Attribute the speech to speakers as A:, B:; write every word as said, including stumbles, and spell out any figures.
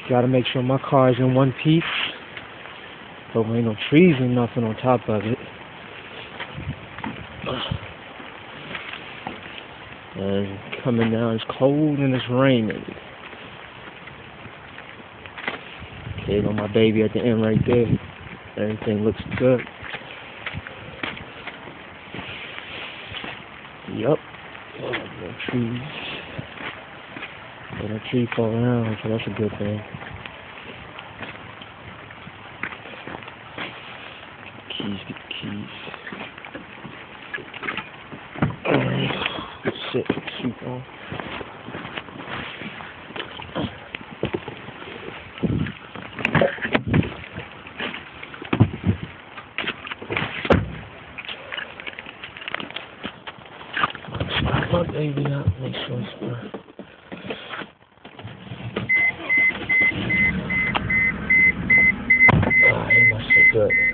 A: Gotta make sure my car is in one piece. But there ain't no trees or nothing on top of it. And coming down, it's cold and it's raining. Okay, on my baby at the end right there. Everything looks good. Yup. Oh, no trees. But a tree fall around, so that's a good thing. Keys, get the keys. Alright. Sit, sleep on. Start my baby up, make sure it's burnt. Ah, he must be good.